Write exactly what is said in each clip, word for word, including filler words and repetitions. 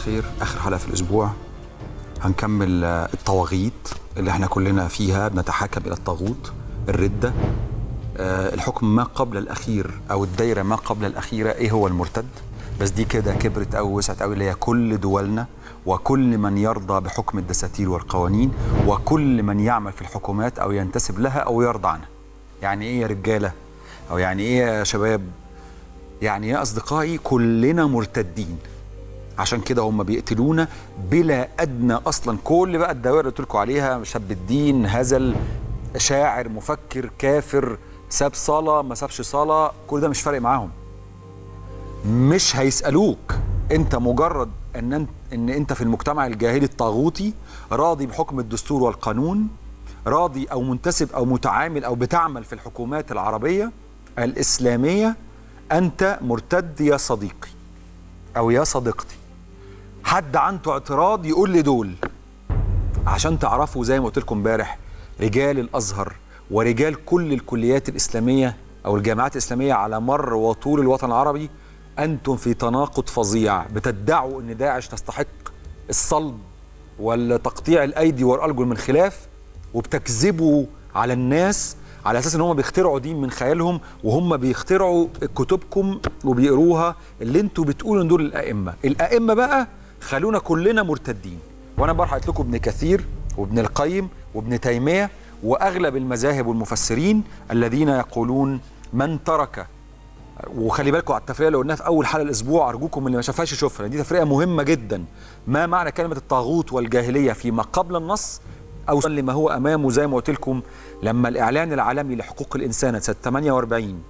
الخير. آخر حلقة في الأسبوع هنكمل الطواغيت اللي احنا كلنا فيها بنتحاكم إلى الطاغوت، الردة، الحكم ما قبل الأخير أو الدايرة ما قبل الأخيرة. إيه هو المرتد؟ بس دي كده كبرت أو وسعت أوي، اللي هي كل دولنا وكل من يرضى بحكم الدساتير والقوانين وكل من يعمل في الحكومات أو ينتسب لها أو يرضى عنها. يعني إيه يا رجالة؟ أو يعني إيه يا شباب؟ يعني يا أصدقائي كلنا مرتدين. عشان كده هم بيقتلونا بلا أدنى أصلا. كل بقى الدوائر اللي قلت لكم عليها، شاب الدين، هزل، شاعر، مفكر، كافر، ساب صلاة ما سابش صلاة، كل ده مش فارق معاهم. مش هيسألوك انت مجرد ان انت, إن انت في المجتمع الجاهلي الطاغوتي راضي بحكم الدستور والقانون، راضي او منتسب او متعامل او بتعمل في الحكومات العربية الإسلامية، انت مرتد يا صديقي او يا صديقتي. حد عنده اعتراض يقول لي دول، عشان تعرفوا زي ما قلت لكم امبارح، رجال الازهر ورجال كل الكليات الاسلاميه او الجامعات الاسلاميه على مر وطول الوطن العربي، انتم في تناقض فظيع. بتدعوا ان داعش تستحق الصلب والتقطيع الايدي والارجل من خلاف، وبتكذبوا على الناس على اساس ان هم بيخترعوا دين من خيالهم، وهم بيخترعوا كتبكم وبيقروها اللي انتوا بتقولوا ان دول الائمه. الائمه بقى خلونا كلنا مرتدين. وانا برحت لكم ابن كثير وابن القيم وابن تيميه واغلب المذاهب والمفسرين الذين يقولون من ترك. وخلي بالكم على التفرقه اللي قلناها في اول حلقه الاسبوع، ارجوكم اللي ما شافهاش يشوفها، دي تفرقه مهمه جدا. ما معنى كلمه الطاغوت والجاهليه فيما قبل النص او لما هو امامه؟ زي ما قلت لكم، لما الاعلان العالمي لحقوق الانسان سنه ثمانية وأربعين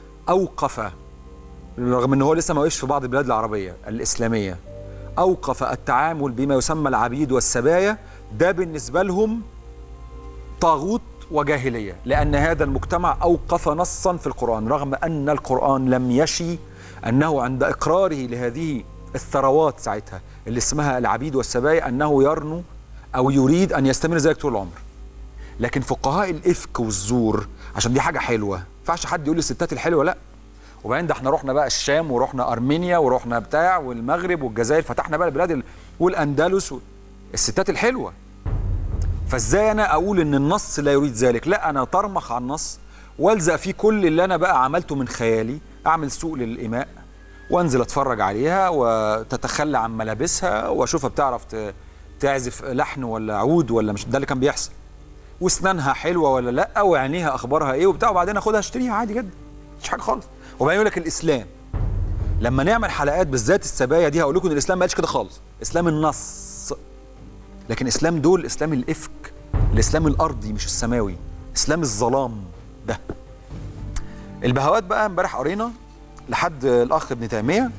اوقف، رغم ان هو لسه ما وقفش في بعض البلاد العربيه الاسلاميه، اوقف التعامل بما يسمى العبيد والسبايا، ده بالنسبه لهم طاغوت وجاهليه، لان هذا المجتمع اوقف نصا في القران، رغم ان القران لم يشي انه عند اقراره لهذه الثروات ساعتها اللي اسمها العبيد والسبايا انه يرنو او يريد ان يستمر ذلك طول العمر. لكن فقهاء الافك والزور، عشان دي حاجه حلوه، ما ينفعش حد يقول الستات الحلوه لا. وبعدين ده احنا رحنا بقى الشام ورحنا ارمينيا ورحنا بتاع والمغرب والجزائر، فتحنا بقى البلاد والاندلس و... الستات الحلوه. فازاي انا اقول ان النص لا يريد ذلك؟ لا، انا طرمخ على النص والزق فيه كل اللي انا بقى عملته من خيالي، اعمل سوق للاماء وانزل اتفرج عليها وتتخلى عن ملابسها واشوفها بتعرف تعزف لحن ولا عود ولا مش، ده اللي كان بيحصل. واسنانها حلوه ولا لا، وعينيها اخبارها ايه وبتاع، وبعدين اخدها اشتريها عادي جدا، مش حاجه خالص. وبعدين يقول لك الاسلام، لما نعمل حلقات بالذات السبايا دي هقول لكم ان الاسلام ما قالش كده خالص، اسلام النص. لكن اسلام دول اسلام الافك، الاسلام الارضي مش السماوي، اسلام الظلام ده. البهوات بقى امبارح قرينا لحد الاخ ابن تيميه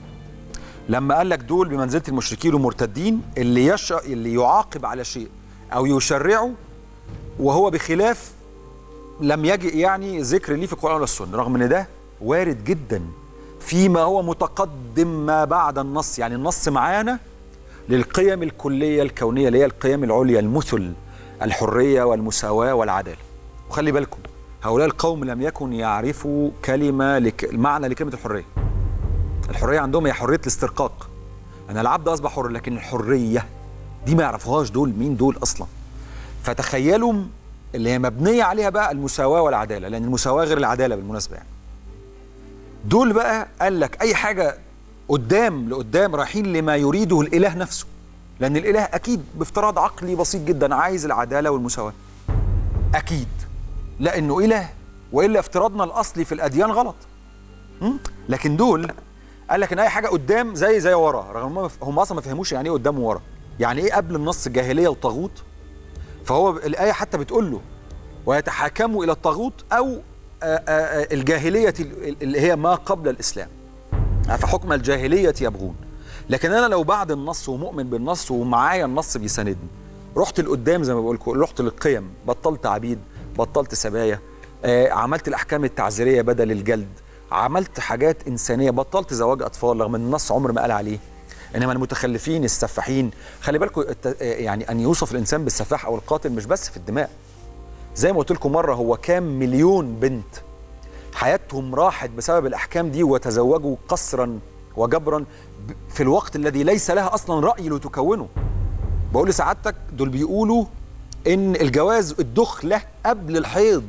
لما قال لك دول بمنزله المشركين والمرتدين، اللي يش... اللي يعاقب على شيء او يشرعه وهو بخلاف لم يجئ يعني ذكر ليه في القرآن ولا السنة، رغم ان ده وارد جدا فيما هو متقدم ما بعد النص. يعني النص معانا للقيم الكلية الكونية اللي هي القيم العليا، المثل، الحرية والمساواة والعدالة. وخلي بالكم هؤلاء القوم لم يكن يعرفوا كلمة لك... معنى لكلمة الحرية. الحرية عندهم هي حرية الاسترقاق، أن العبد أصبح حر، لكن الحرية دي ما يعرفوهاش. دول مين دول أصلا؟ فتخيلوا اللي هي مبنية عليها بقى المساواة والعدالة، لأن المساواة غير العدالة بالمناسبة يعني. دول بقى قال لك أي حاجة قدام لقدام رايحين لما يريده الإله نفسه، لأن الإله أكيد بافتراض عقلي بسيط جدا عايز العدالة والمساواة أكيد، لأنه إله، وإلا افتراضنا الأصلي في الأديان غلط. لكن دول قال لك إن أي حاجة قدام زي زي ورا، رغم هم أصلا ما فهموش يعني إيه قدام وورا، يعني إيه قبل النص جاهلية وطاغوت. فهو الآية حتى بتقول له ويتحاكموا إلى الطاغوت أو آآ آآ الجاهلية اللي هي ما قبل الإسلام، فحكم الجاهلية يبغون. لكن أنا لو بعد النص ومؤمن بالنص ومعايا النص بيساندني، رحت لقدام زي ما بقول لكم، رحت للقيم، بطلت عبيد، بطلت سبايا، عملت الأحكام التعزيرية بدل الجلد، عملت حاجات إنسانية، بطلت زواج أطفال رغم أن النص عمر ما قال عليه، انما المتخلفين السفاحين. خلي بالكم يعني ان يوصف الانسان بالسفاح او القاتل مش بس في الدماء، زي ما قلت لكم مره، هو كام مليون بنت حياتهم راحت بسبب الاحكام دي وتزوجوا قسرا وجبرا في الوقت الذي ليس لها اصلا راي لتكونه. بقول لسعادتك دول بيقولوا ان الجواز الدخله قبل الحيض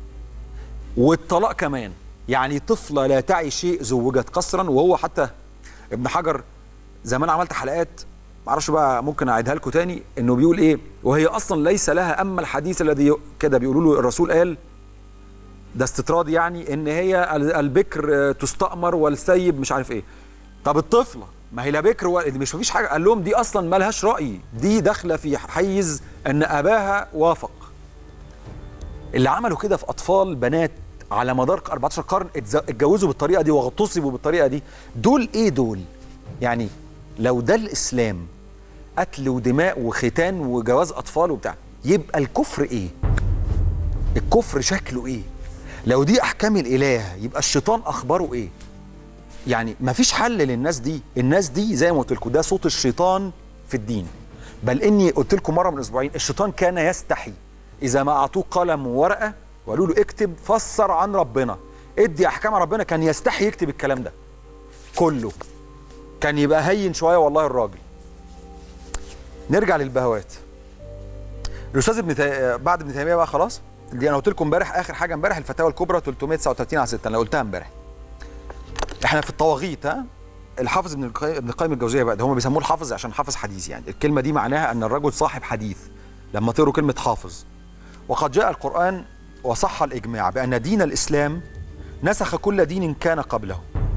والطلاق كمان، يعني طفله لا تعي شيء زوجت قصرا. وهو حتى ابن حجر زمان عملت حلقات معرفش بقى ممكن اعيدها لكم تاني، انه بيقول ايه وهي اصلا ليس لها اما الحديث الذي كده بيقولوا له الرسول قال ده استطراد، يعني ان هي البكر تستأمر والسيب مش عارف ايه. طب الطفله ما هي لا بكر ولا مش مفيش حاجه، قال لهم دي اصلا ما لهاش راي، دي داخله في حيز ان اباها وافق. اللي عملوا كده في اطفال بنات على مدار أربعتاشر قرن اتجوزوا بالطريقه دي واغتصبوا بالطريقه دي، دول ايه دول؟ يعني لو ده الاسلام قتل ودماء وختان وجواز اطفال وبتاع، يبقى الكفر ايه؟ الكفر شكله ايه؟ لو دي احكام الاله يبقى الشيطان اخباره ايه؟ يعني مفيش حل للناس دي. الناس دي زي ما قلت لكم ده صوت الشيطان في الدين. بل اني قلت لكم مره من اسبوعين الشيطان كان يستحي اذا ما اعطوه قلم وورقه وقالوا له اكتب فسر عن ربنا، ادي احكام ربنا، كان يستحي يكتب الكلام ده كله، كان يبقى هين شويه والله الراجل. نرجع للبهوات. الاستاذ ابن تي... بعد ابن تيميه بقى خلاص، دي انا قلت لكم امبارح اخر حاجه امبارح الفتاوى الكبرى ثلاثمائة وتسعة وثلاثين على ستة، انا قلتها امبارح. احنا في الطواغيت. ها الحافظ ابن القيم ابن القيم الجوزيه بقى، ده هم بيسموه الحافظ عشان حافظ حديث، يعني الكلمه دي معناها ان الرجل صاحب حديث لما تقروا كلمه حافظ. وقد جاء القرآن وصح الإجماع بأن دين الإسلام نسخ كل دين كان قبله.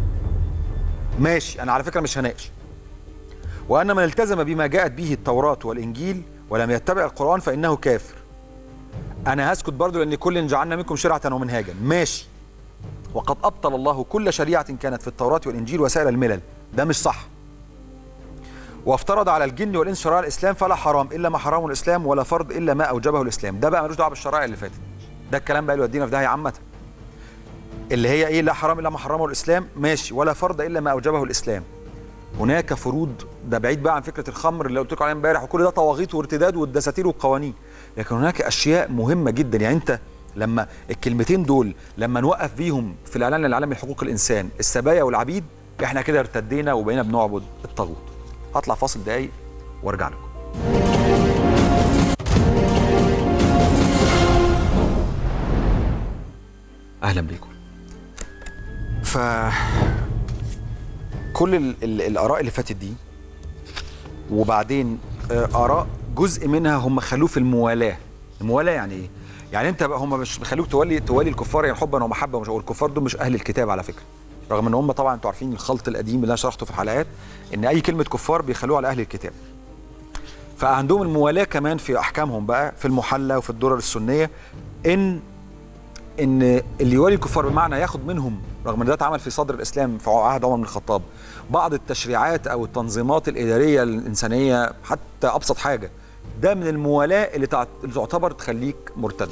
ماشي، أنا على فكرة مش هناقش. وأن من التزم بما جاءت به التوراة والإنجيل ولم يتبع القرآن فإنه كافر. أنا هسكت برضو لأن كل جعلنا منكم شرعة ومنهاجا. ماشي. وقد أبطل الله كل شريعة كانت في التوراة والإنجيل وسائر الملل. ده مش صح. وافترض على الجن والانس شرائع الاسلام فلا حرام الا ما حرمه الاسلام ولا فرض الا ما اوجبه الاسلام. ده بقى ملوش دعوه بالشرائع اللي فاتت. ده الكلام بقى اللي يودينا في داهيه عامه. اللي هي ايه؟ لا حرام الا ما حرمه الاسلام، ماشي، ولا فرض الا ما اوجبه الاسلام. هناك فروض، ده بعيد بقى عن فكره الخمر اللي قلت لكم عليها امبارح، وكل ده طواغيت وارتداد والدساتير والقوانين. لكن هناك اشياء مهمه جدا. يعني انت لما الكلمتين دول لما نوقف بيهم في الاعلان العالمي لحقوق الانسان السبايا والعبيد، احنا كده ارتدينا وبقينا بنعبد الطاغوت. هطلع فاصل دقايق وارجع لكم. اهلا بيكم. ف كل ال ال الاراء اللي فاتت دي وبعدين اراء جزء منها هم خلوه في الموالاه. الموالاه يعني ايه؟ يعني انت هم مش بيخلوك تولي تولي الكفار يعني حبا ومحبه، مش الكفار دول مش اهل الكتاب على فكره، رغم ان هم طبعا انتوا عارفين الخلط القديم اللي انا شرحته في الحلقات ان اي كلمه كفار بيخلوها على اهل الكتاب. فعندهم الموالاه كمان في احكامهم بقى في المحلى وفي الدرر السنيه، ان ان اللي يولي الكفار بمعنى ياخد منهم، رغم ان ده اتعمل في صدر الاسلام في عهد عمر بن الخطاب، بعض التشريعات او التنظيمات الاداريه الانسانيه حتى ابسط حاجه، ده من الموالاه اللي تعتبر تخليك مرتد.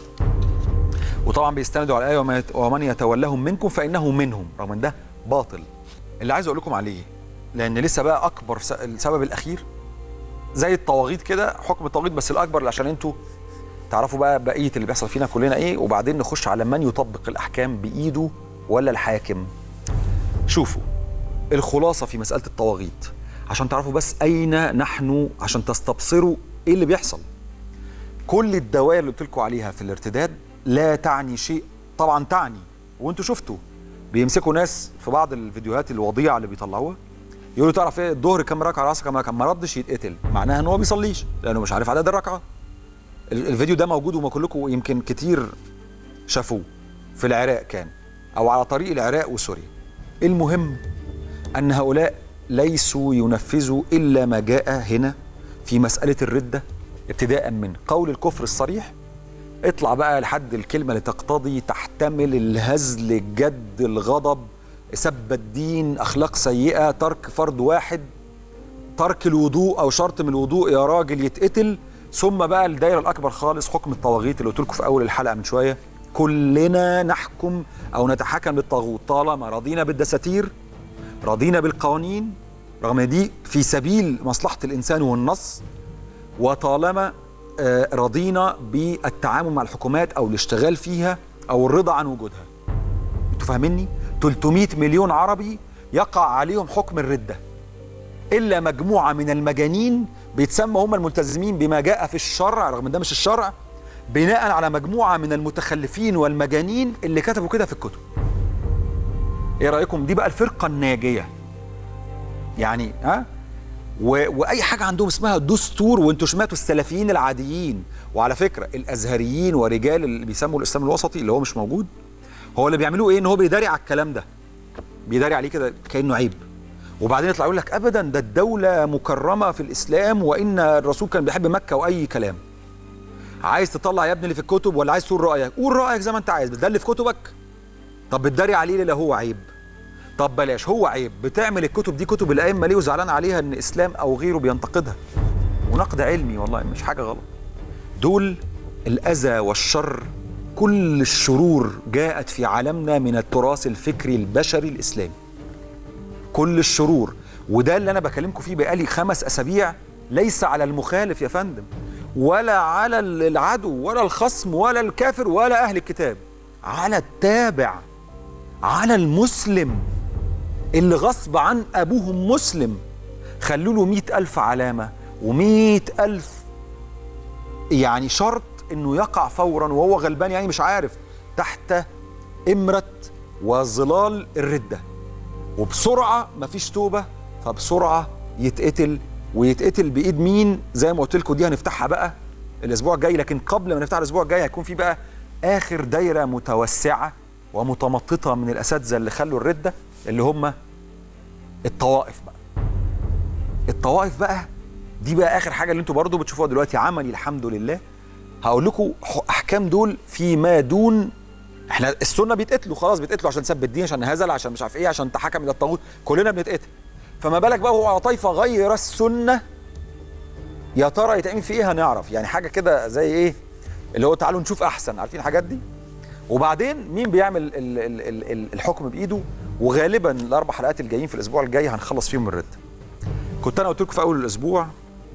وطبعا بيستندوا على الايه ومن يتولهم منكم فانه منهم، رغم ان ده باطل. اللي عايز اقول لكم عليه لان لسه بقى اكبر السبب الاخير زي الطواغيت كده، حكم الطواغيت بس الاكبر عشان انتوا تعرفوا بقى بقيه اللي بيحصل فينا كلنا ايه، وبعدين نخش على من يطبق الاحكام بايده ولا الحاكم. شوفوا الخلاصه في مساله الطواغيت عشان تعرفوا بس اين نحن، عشان تستبصروا ايه اللي بيحصل. كل الدوائر اللي قلت لكم عليها في الارتداد لا تعني شيء، طبعا تعني، وانتوا شفتوا بيمسكوا ناس في بعض الفيديوهات الوضيعه اللي بيطلعوها يقولوا تعرف ايه الظهر كام ركعه، راسك كام ركعه، ما ردش يتقتل، معناها ان هو ما بيصليش لانه مش عارف عدد الركعه. الفيديو ده موجود وما كلكم يمكن كتير شافوه، في العراق كان او على طريق العراق وسوريا. المهم ان هؤلاء ليسوا ينفذوا الا ما جاء هنا في مساله الرده، ابتداء من قول الكفر الصريح، اطلع بقى لحد الكلمه اللي تقتضي تحتمل الهزل، الجد، الغضب، سب الدين، اخلاق سيئه، ترك فرض واحد، ترك الوضوء او شرط من الوضوء يا راجل يتقتل، ثم بقى الدايره الاكبر خالص حكم الطواغيت اللي قلت لكم في اول الحلقه من شويه. كلنا نحكم او نتحكم بالطاغوت طالما رضينا بالدساتير، رضينا بالقوانين، رغم ان دي في سبيل مصلحه الانسان والنص، وطالما رضينا بالتعامل مع الحكومات او الاشتغال فيها او الرضا عن وجودها. انتوا فاهميني؟ ثلاثمائة مليون عربي يقع عليهم حكم الردة إلا مجموعة من المجانين بيتسمى هم الملتزمين بما جاء في الشرع رغم ده مش الشرع، بناء على مجموعة من المتخلفين والمجانين اللي كتبوا كده في الكتب. ايه رأيكم؟ دي بقى الفرقة الناجية يعني. ها و... واي حاجة عندهم اسمها دستور، وانتوا سمعتوا السلفيين العاديين، وعلى فكرة الازهريين ورجال اللي بيسموا الاسلام الوسطي اللي هو مش موجود، هو اللي بيعملوه ايه؟ ان هو بيداري على الكلام ده، بيداري عليه كده كأنه عيب، وبعدين يطلع يقول لك ابدا ده الدولة مكرمة في الاسلام وان الرسول كان بيحب مكة واي كلام. عايز تطلع يا ابني اللي في الكتب ولا عايز تقول رأيك؟ قول رأيك زي ما انت عايز، ده اللي في كتبك. طب بتداري عليه ليه؟ هو عيب. طب بلاش هو عيب، بتعمل الكتب دي كتب الائمه ليه وزعلان عليها ان اسلام او غيره بينتقدها؟ ونقد علمي والله مش حاجه غلط. دول الاذى والشر، كل الشرور جاءت في عالمنا من التراث الفكري البشري الاسلامي. كل الشرور، وده اللي انا بكلمكم فيه بقالي خمس اسابيع، ليس على المخالف يا فندم، ولا على العدو ولا الخصم ولا الكافر ولا اهل الكتاب، على التابع، على المسلم اللي غصب عن أبوهم مسلم خلوا له مئة ألف علامة ومئة ألف يعني شرط إنه يقع فورا وهو غلبان يعني مش عارف تحت إمرة وظلال الردة، وبسرعة مفيش توبة، فبسرعة يتقتل، ويتقتل بإيد مين؟ زي ما قلت لكم دي هنفتحها بقى الأسبوع الجاي، لكن قبل ما نفتحها الأسبوع الجاي هيكون في بقى آخر دايرة متوسعة ومتمططة من الأساتذة اللي خلوا الردة، اللي هم الطوائف بقى. الطوائف بقى دي بقى آخر حاجة اللي انتوا برضو بتشوفوها دلوقتي عملي الحمد لله. هقول لكم أحكام دول فيما دون، احنا السنة بيتقتلوا خلاص، بيتقتلوا عشان سب الدين، عشان هزل، عشان مش عارف ايه، عشان تحكم إلى الطاغوت، كلنا بنتقتل. فما بالك بقى هو على طائفة غير السنة، يا ترى يتعمل في ايه؟ هنعرف يعني حاجة كده زي ايه اللي هو تعالوا نشوف أحسن، عارفين الحاجات دي؟ وبعدين مين بيعمل ال ال ال ال الحكم بايده؟ وغالبا الاربع حلقات الجايين في الاسبوع الجاي هنخلص فيهم الرد. كنت انا قلت لكم في اول الاسبوع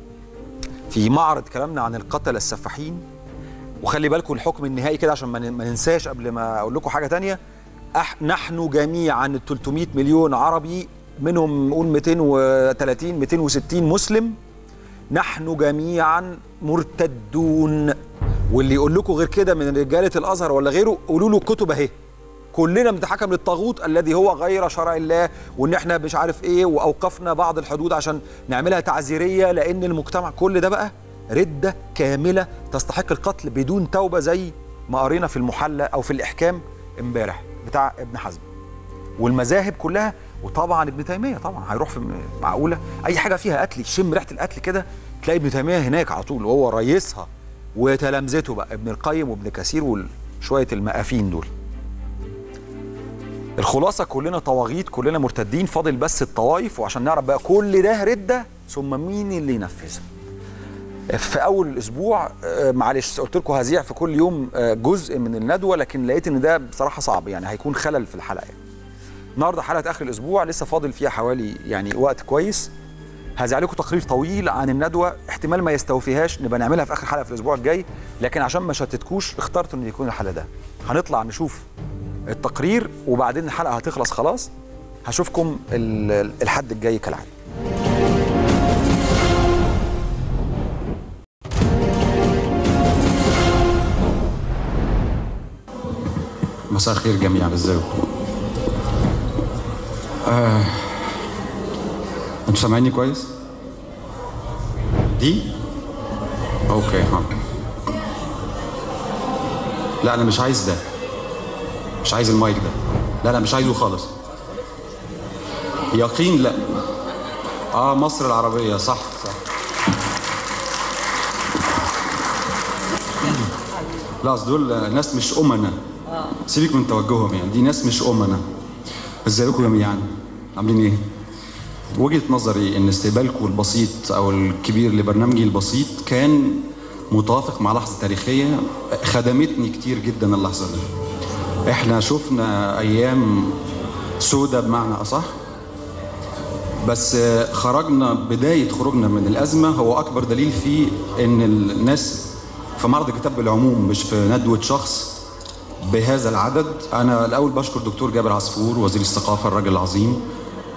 في معرض كلامنا عن القتله السفاحين، وخلي بالكم الحكم النهائي كده عشان ما ننساش قبل ما اقول لكم حاجه ثانيه. نحن جميعا ال ثلاثمئة مليون عربي، منهم نقول مئتين وثلاثين مئتين وستين مسلم، نحن جميعا مرتدون. واللي يقول لكم غير كده من رجاله الازهر ولا غيره قولوا له الكتب اهي، كلنا بنتحكم للطاغوت الذي هو غير شرع الله، وان احنا مش عارف ايه، واوقفنا بعض الحدود عشان نعملها تعزيريه لان المجتمع، كل ده بقى رده كامله تستحق القتل بدون توبه، زي ما قرينا في المحلى او في الاحكام امبارح بتاع ابن حزم والمذاهب كلها. وطبعا ابن تيميه طبعا هيروح في معقوله اي حاجه فيها قتل يشم ريحه القتل كده تلاقي ابن تيميه هناك على طول وهو رئيسها، وتلامذته بقى ابن القيم وابن كثير وشويه المقافين دول. الخلاصه كلنا طواغيت، كلنا مرتدين، فاضل بس الطوائف، وعشان نعرف بقى كل ده رده ثم مين اللي ينفذها. في اول الاسبوع معلش قلت لكم هذيع في كل يوم جزء من الندوه، لكن لقيت ان ده بصراحه صعب يعني هيكون خلل في الحلقه. يعني النهارده حلقه اخر الاسبوع لسه فاضل فيها حوالي يعني وقت كويس، هذيع لكم تقرير طويل عن الندوه، احتمال ما يستوفيهاش نبقى نعملها في اخر حلقه في الاسبوع الجاي، لكن عشان ما شتتكوش اخترت ان يكون الحلقه ده. هنطلع نشوف التقرير وبعدين الحلقه هتخلص خلاص. هشوفكم الحد الجاي كالعاده. مساء الخير جميعا، ازيكم؟ آه. انتوا سامعيني كويس؟ دي؟ اوكي ها. لا انا مش عايز ده، مش عايز المايك ده، لا لا مش عايزه خالص. يقين لا. اه مصر العربية، صح صح. لا اصل دول ناس مش أمنا، سيبك من توجههم يعني، دي ناس مش أمنا. ازيكم جميعا؟ عاملين ايه؟ وجهة نظري ان استقبالكم البسيط او الكبير لبرنامجي البسيط كان متوافق مع لحظة تاريخية خدمتني كتير جدا. اللحظة دي احنا شفنا ايام سودة بمعنى اصح، بس خرجنا، بداية خروجنا من الازمة هو اكبر دليل فيه ان الناس في معرض الكتاب بالعموم مش في ندوة شخص بهذا العدد. انا الاول بشكر دكتور جابر عصفور وزير الثقافة الراجل العظيم،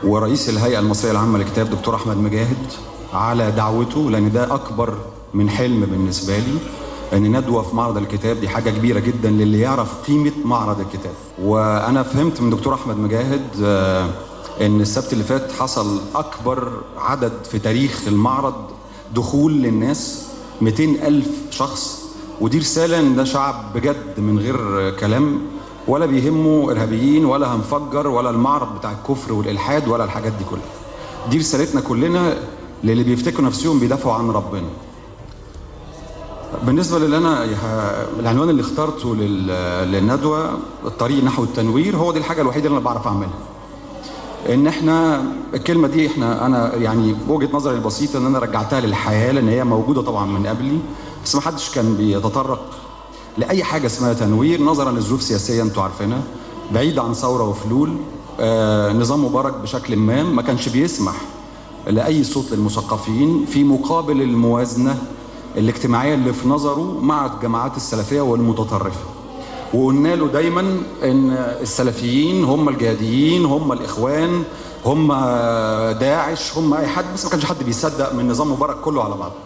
ورئيس الهيئة المصرية العامة للكتاب دكتور أحمد مجاهد على دعوته، لأن ده أكبر من حلم بالنسبة لي. ان ندوه في معرض الكتاب دي حاجه كبيره جدا للي يعرف قيمه معرض الكتاب. وانا فهمت من دكتور احمد مجاهد ان السبت اللي فات حصل اكبر عدد في تاريخ المعرض دخول للناس، مئتين ألف شخص، ودي رساله ان ده شعب بجد من غير كلام، ولا بيهمه ارهابيين ولا هنفجر ولا المعرض بتاع الكفر والالحاد ولا الحاجات دي كلها. دي رسالتنا كلنا للي بيفتكروا نفسهم بيدافعوا عن ربنا. بالنسبه للي انا العنوان اللي اخترته للندوه الطريق نحو التنوير، هو دي الحاجه الوحيده اللي انا بعرف اعملها. ان احنا الكلمه دي احنا انا يعني بوجهه نظري البسيطه ان انا رجعتها للحياه، لان هي موجوده طبعا من قبلي، بس ما حدش كان بيتطرق لاي حاجه اسمها تنوير نظرا لظروف سياسيه انتوا عارفينها، بعيد عن ثوره وفلول. آه نظام مبارك بشكل ما ما كانش بيسمح لاي صوت للمثقفين في مقابل الموازنه الاجتماعيه اللي في نظره مع الجماعات السلفيه والمتطرفه. وقلنا له دايما ان السلفيين هم الجهاديين، هم الاخوان، هم داعش، هم اي حد، بس ما كانش حد بيصدق من نظام مبارك كله على بعضه.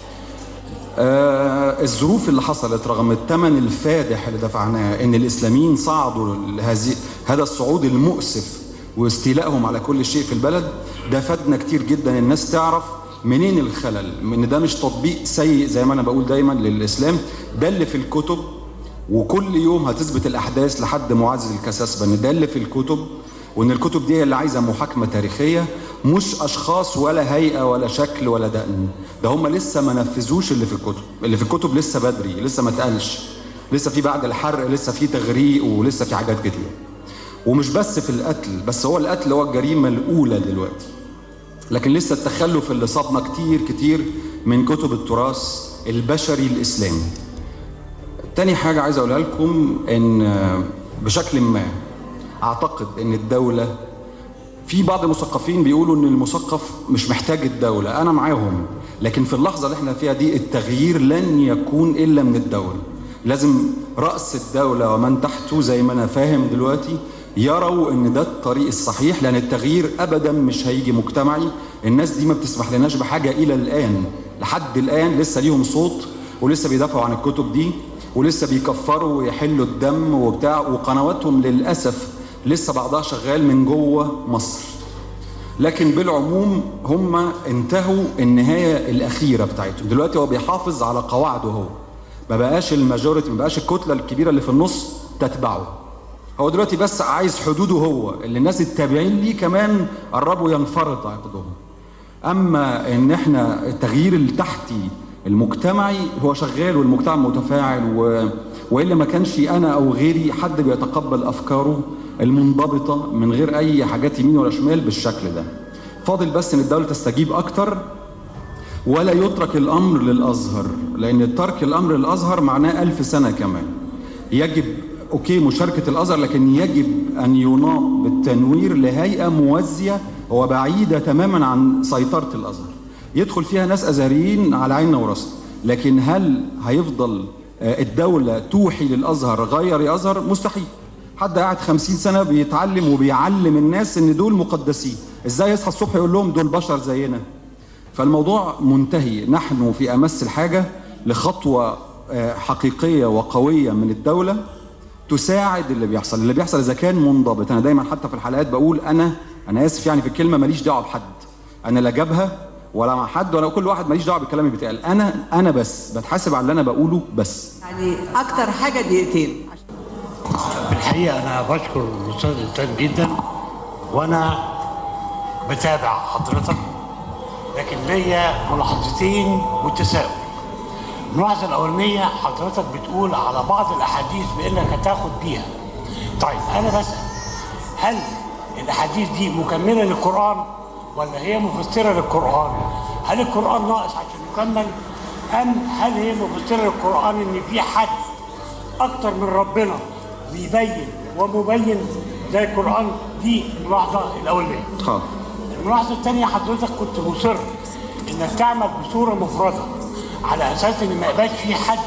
آه الظروف اللي حصلت رغم الثمن الفادح اللي دفعناه ان الاسلاميين صعدوا هذه هذا الصعود المؤسف واستيلائهم على كل شيء في البلد، ده فادنا كتير جدا. الناس تعرف منين الخلل، ان ده مش تطبيق سيء زي ما انا بقول دايما للاسلام، ده اللي في الكتب، وكل يوم هتثبت الاحداث لحد معزز الكساسبه ان ده اللي في الكتب، وان الكتب دي هي اللي عايزه محاكمه تاريخيه، مش اشخاص ولا هيئه ولا شكل ولا دقن. ده هم لسه ما نفذوش اللي في الكتب، اللي في الكتب لسه بدري، لسه ما اتقالش، لسه في بعد الحرق، لسه في تغريق، ولسه في حاجات كتير. ومش بس في القتل، بس هو القتل هو الجريمه الاولى دلوقتي، لكن لسه التخلف اللي صابنا كتير كتير من كتب التراث البشري الاسلامي. تاني حاجه عايز اقولها لكم ان بشكل ما اعتقد ان الدوله، في بعض المثقفين بيقولوا ان المثقف مش محتاج الدوله، انا معاهم، لكن في اللحظه اللي احنا فيها دي التغيير لن يكون الا من الدوله. لازم راس الدوله ومن تحته زي ما انا فاهم دلوقتي يروا ان ده الطريق الصحيح، لان التغيير ابدا مش هيجي مجتمعي. الناس دي ما بتسمح لناش بحاجه الى الان، لحد الان لسه ليهم صوت، ولسه بيدافعوا عن الكتب دي، ولسه بيكفروا ويحلوا الدم وبتاع، وقنواتهم للاسف لسه بعضها شغال من جوه مصر. لكن بالعموم هم انتهوا النهايه الاخيره بتاعتهم، دلوقتي هو بيحافظ على قواعده، هو ما بقاش الماجوريتي، ما بقاش الكتله الكبيره اللي في النص تتبعه. هو دلوقتي بس عايز حدوده هو، اللي الناس التابعين ليه كمان قربوا ينفرط عقدهم. اما ان احنا التغيير التحتي المجتمعي هو شغال، والمجتمع متفاعل، و... والا ما كانش انا او غيري حد بيتقبل افكاره المنضبطه من غير اي حاجات يمين ولا شمال بالشكل ده. فاضل بس ان الدوله تستجيب اكتر، ولا يترك الامر للازهر، لان ترك الامر للازهر معناه ألف سنه كمان. يجب اوكي مشاركه الازهر، لكن يجب ان يناط بالتنوير لهيئه موازيه وبعيده تماما عن سيطره الازهر، يدخل فيها ناس ازهريين على عيننا وراسنا. لكن هل هيفضل الدوله توحي للازهر غير يا ازهر؟ مستحيل. حد قاعد خمسين سنه بيتعلم وبيعلم الناس ان دول مقدسين، ازاي يصحى الصبح يقول لهم دول بشر زينا؟ فالموضوع منتهي. نحن في امس الحاجه لخطوه حقيقيه وقويه من الدوله تساعد اللي بيحصل. اللي بيحصل اذا كان منضبط، انا دايما حتى في الحلقات بقول انا انا اسف يعني في الكلمه، ماليش دعوه بحد، انا لا جبهه ولا مع حد ولا كل واحد، ماليش دعوه بالكلام اللي بيتقال، انا انا بس بتحاسب على اللي انا بقوله بس. يعني اكتر حاجه دقيقتين. بالحقيقه انا بشكر الاستاذ انسان جدا، وانا بتابع حضرتك، لكن ليا ملاحظتين وتساؤل. الملاحظه الاولانيه، حضرتك بتقول على بعض الاحاديث بانك هتاخد بيها. طيب انا بسال، هل الاحاديث دي مكمله للقران ولا هي مفسره للقران؟ هل القران ناقص عشان يكمل، ام هل هي مفسره للقران ان في حد اكتر من ربنا بيبين ومبين زي القران؟ دي الملاحظه الاولانيه. اه الملاحظه الثانيه، حضرتك كنت مصر انك تعمل بصوره مفرده على اساس ان ما يبقاش في حد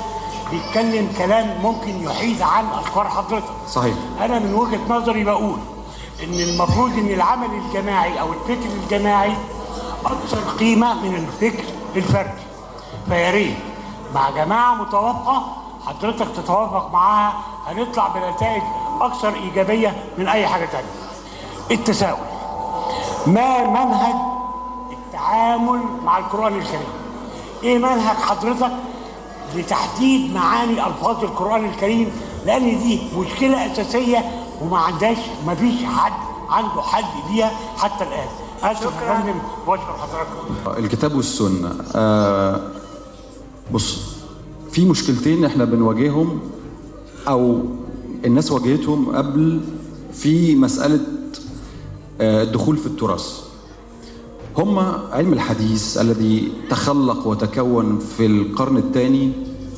بيتكلم كلام ممكن يحيد عن افكار حضرتك. صحيح. انا من وجهه نظري بقول ان المفروض ان العمل الجماعي او الفكر الجماعي اكثر قيمه من الفكر الفردي. فيا ريت مع جماعه متوافقه حضرتك تتوافق معاها، هنطلع بنتائج اكثر ايجابيه من اي حاجه ثانيه. التساؤل: ما منهج التعامل مع القرآن الكريم؟ ايه منهج حضرتك لتحديد معاني الفاظ القرآن الكريم؟ لان دي مشكله اساسيه وما عندهاش ما فيش حد عنده حل ليها حتى الان. اسف يا فندم واشكر حضرتك. الكتاب والسنه. آه بص، في مشكلتين احنا بنواجههم او الناس واجهتهم قبل في مساله آه الدخول في التراث. هم علم الحديث الذي تخلق وتكون في القرن الثاني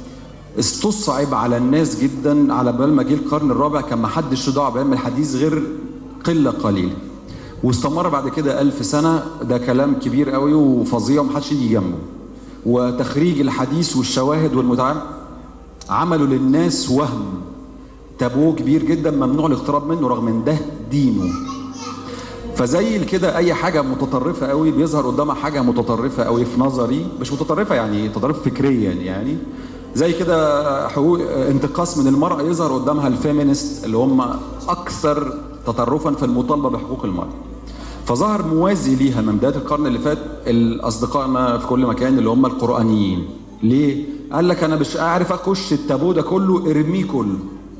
استصعب على الناس جدا. على بال ما جه القرن الرابع كان ما حدش له دعوه بعلم الحديث غير قله قليله، واستمر بعد كده ألف سنه. ده كلام كبير قوي وفظيع ومحدش يجي جنبه. وتخريج الحديث والشواهد والمتعامل عملوا للناس وهم تابوه كبير جدا ممنوع الاقتراب منه رغم ان ده دينه. فزي كده اي حاجه متطرفه قوي بيظهر قدامها حاجه متطرفه قوي في نظري، مش متطرفه يعني تطرف فكريا، يعني زي كده حقوق انتقاص من المراه يظهر قدامها الفيمينست اللي هم اكثر تطرفا في المطالبه بحقوق المراه. فظهر موازي ليها من بدايه القرن اللي فات اصدقائنا في كل مكان اللي هم القرانيين. ليه؟ قال لك انا مش عارف اخش التابو ده كله، ارميه كله.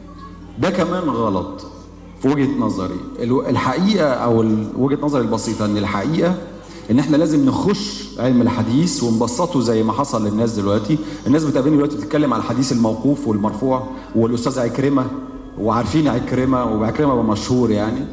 ده كمان غلط في وجهه نظري. الحقيقه او وجهه نظري البسيطه ان الحقيقه ان احنا لازم نخش علم الحديث ونبسطه زي ما حصل للناس دلوقتي. الناس بتقابلني دلوقتي بتتكلم على الحديث الموقوف والمرفوع والاستاذ عكرمه، وعارفين عكرمه وعكرمه مشهور يعني.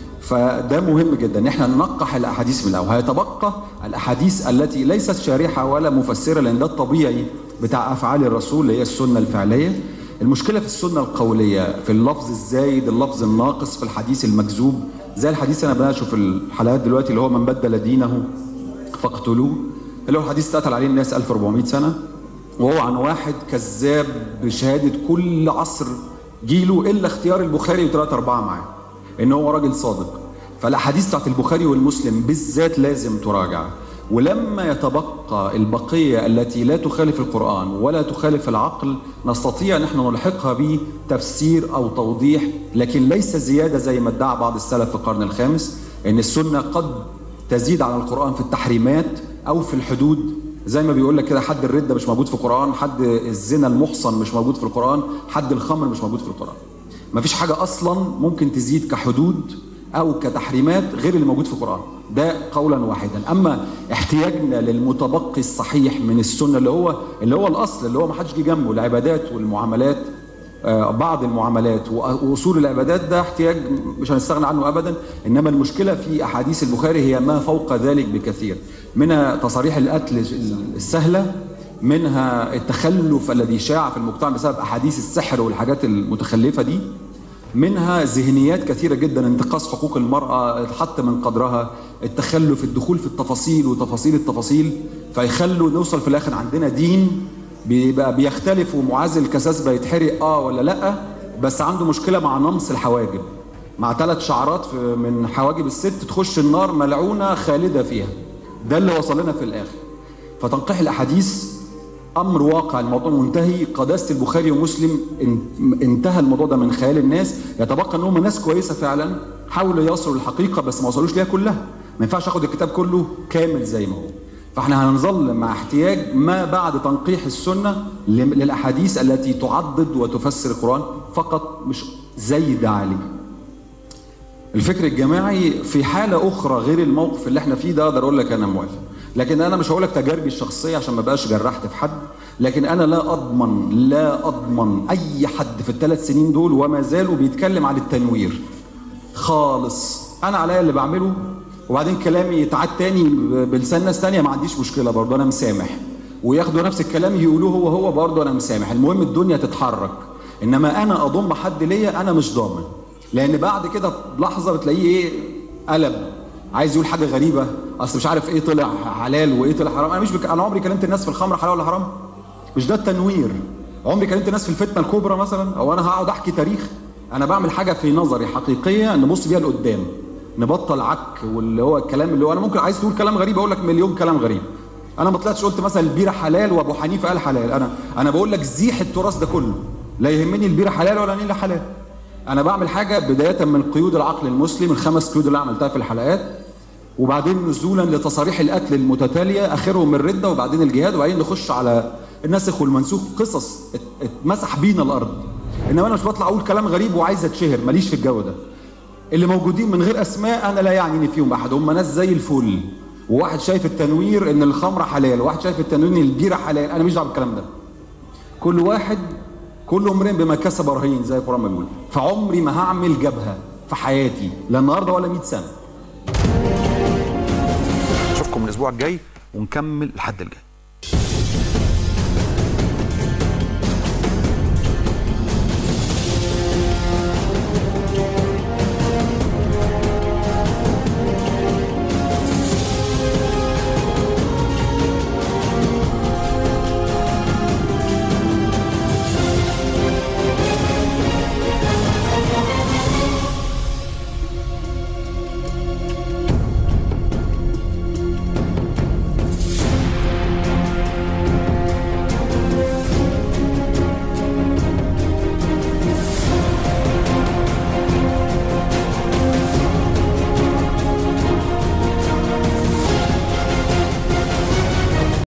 فده مهم جدا ان احنا ننقح الاحاديث من الاول. هيتبقى الاحاديث التي ليست شارحه ولا مفسره، لان ده الطبيعي بتاع افعال الرسول اللي هي السنه الفعليه. المشكله في السنه القوليه، في اللفظ الزايد، اللفظ الناقص، في الحديث المكذوب. زي الحديث انا بناقشه في الحلقات دلوقتي اللي هو من بدل دينه فاقتلوه، اللي هو الحديث اتقتل عليه الناس ألف وأربعمائة سنه، وهو عن واحد كذاب بشهاده كل عصر جيله الا اختيار البخاري وثلاثه اربعه معاه ان هو راجل صادق. فالاحاديث بتاعت البخاري والمسلم بالذات لازم تراجع. ولما يتبقى البقيه التي لا تخالف القران ولا تخالف العقل نستطيع ان احنا نلحقها بتفسير او توضيح، لكن ليس زياده زي ما ادعى بعض السلف في القرن الخامس ان السنه قد تزيد على القران في التحريمات او في الحدود. زي ما بيقول لك كده حد الرده مش موجود في القران، حد الزنا المحصن مش موجود في القران، حد الخمر مش موجود في القران. مفيش حاجه اصلا ممكن تزيد كحدود او كتحريمات غير اللي موجود في القران، ده قولا واحدا. اما احتياجنا للمتبقي الصحيح من السنه اللي هو اللي هو الاصل اللي هو ما حدش جه جنبه، العبادات والمعاملات، آه بعض المعاملات واصول العبادات، ده احتياج مش هنستغنى عنه ابدا. انما المشكله في احاديث البخاري هي ما فوق ذلك بكثير، منها تصاريح القتل السهله، منها التخلف الذي شاع في المجتمع بسبب احاديث السحر والحاجات المتخلفه دي، منها ذهنيات كثيره جدا، انتقاص حقوق المراه، الحط من قدرها، التخلف، الدخول في التفاصيل وتفاصيل التفاصيل، فيخلوا نوصل في الاخر عندنا دين بيبقى بيختلف ومعازل الكساس بيتحرق اه ولا لا، بس عنده مشكله مع نمص الحواجب، مع ثلاث شعرات من حواجب الست تخش النار ملعونه خالده فيها. ده اللي وصل لنا في الاخر. فتنقيح الاحاديث امر واقع، الموضوع منتهي. قداسه البخاري ومسلم انتهى الموضوع ده من خيال الناس. يتبقى ان هم ناس كويسه فعلا حاولوا يصلوا للحقيقه بس ما وصلوش ليها كلها. ما ينفعش اخد الكتاب كله كامل زي ما هو. فاحنا هنظل مع احتياج ما بعد تنقيح السنه للاحاديث التي تعضد وتفسر القران فقط، مش زايده عليه. الفكر الجماعي في حاله اخرى غير الموقف اللي احنا فيه ده اقدر اقول لك انا موافق، لكن انا مش هقول لك تجاربي الشخصيه عشان ما بقاش جرحت في حد، لكن انا لا اضمن لا اضمن اي حد في الثلاث سنين دول وما زالوا بيتكلم عن التنوير خالص. انا عليا اللي بعمله، وبعدين كلامي يتعاد تاني بلسان ناس تانيه ما عنديش مشكله برضه، انا مسامح، وياخدوا نفس الكلام يقولوه هو هو برضه انا مسامح. المهم الدنيا تتحرك، انما انا اضم حد ليا انا مش ضامن، لان بعد كده بلحظه بتلاقيه ايه قلب عايز يقول حاجه غريبه، اصل مش عارف ايه طلع حلال وايه طلع حرام. انا مش بك... انا عمري كلمت الناس في الخمر حلال ولا حرام؟ مش ده التنوير. عمري كلمت الناس في الفتنه الكبرى مثلا، او انا هقعد احكي تاريخ؟ انا بعمل حاجه في نظري حقيقيه نبص بيها لقدام. نبطل عك واللي هو الكلام اللي هو انا ممكن عايز تقول كلام غريب اقول لك مليون كلام غريب. انا ما طلعتش قلت مثلا البيره حلال وابو حنيفه قال حلال، انا انا بقول لك زيح التراث ده كله، لا يهمني البيره حلال ولا نيل حلال. انا بعمل حاجه بدايه من قيود العقل المسلم، الخمس قيود اللي عملتها في الحلقات، وبعدين نزولا لتصاريح القتل المتتاليه اخرهم الرده وبعدين الجهاد، وبعدين نخش على الناسخ والمنسوخ، قصص اتمسح بينا الارض. انما انا مش بطلع اقول كلام غريب وعايز اتشهر، ماليش في الجو ده. اللي موجودين من غير اسماء انا لا يعنيني فيهم احد، هم ناس زي الفل، وواحد شايف التنوير ان الخمره حلال، وواحد شايف التنوير ان البيره حلال، انا مش دعوه بالكلام ده. كل واحد كل امرئ بما كسب رهين زي القران ما بيقول. فعمري ما هعمل جبهه في حياتي لا النهارده ولا مئة سنه. اشوفكم الاسبوع الجاي ونكمل الحد الجاي.